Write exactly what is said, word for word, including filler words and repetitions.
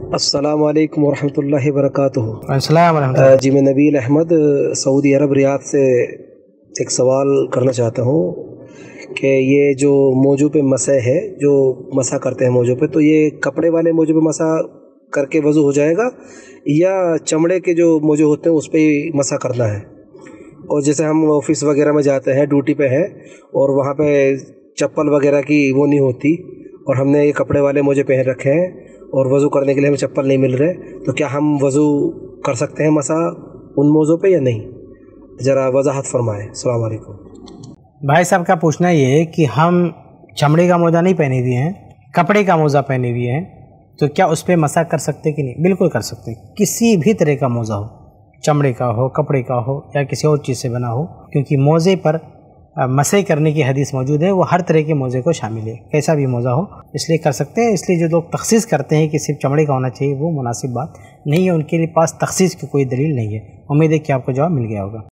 السلام علیکم ورحمۃ اللہ وبرکاتہ۔ السلام ورحمۃ اللہ۔ جی میں نبیل احمد سعودی عرب ریاض سے ایک سوال کرنا چاہتا ہوں کہ یہ جو موضوع پہ مسح ہے، جو مسح کرتے ہیں موضوع پہ، تو یہ کپڑے والے موضوع پہ مسح کر کے وضو ہو جائے گا یا چمڑے کے جو موضوع ہوتے ہیں اس پہ ہی مسح کرنا ہے؟ اور جیسے ہم آفس وغیرہ میں جاتے ہیں، ڈیوٹی پہ ہیں، اور وہاں پہ چپل وغیرہ کی وہ نہیں ہوتی، اور ہم نے یہ کپڑے والے موزے پہن رکھے ہیں اور وضو کرنے کے لیے ہمیں چپل نہیں مل رہے، تو کیا ہم وضو کر سکتے ہیں مسح ان موضوع پہ یا نہیں؟ ذرا وضاحت فرمائیں۔ السلام علیکم۔ بھائی صاحب کا پوچھنا یہ ہے کہ ہم چمڑے کا موزہ نہیں پہنے ہوئے ہیں، کپڑے کا موزہ پہنے ہوئے ہیں، تو کیا اس پہ مسح کر سکتے کہ نہیں؟ بالکل کر سکتے، کسی بھی طرح کا موزہ ہو، چمڑے کا ہو، کپڑے کا ہو، یا کسی اور چیز سے بنا ہو، کیونکہ موزے پر مسح کرنے کی حدیث موجود ہے، وہ ہر طرح کے موزے کو شامل ہے، کیسا بھی موزہ ہو، اس لیے کر سکتے ہیں۔ اس لیے جو لوگ تخصیص کرتے ہیں کہ صرف چمڑے کا ہونا چاہیے، وہ مناسب بات نہیں ہے، ان کے لیے پاس تخصیص کی کوئی دلیل نہیں ہے۔ امید ہے کہ آپ کو جواب مل گیا ہوگا۔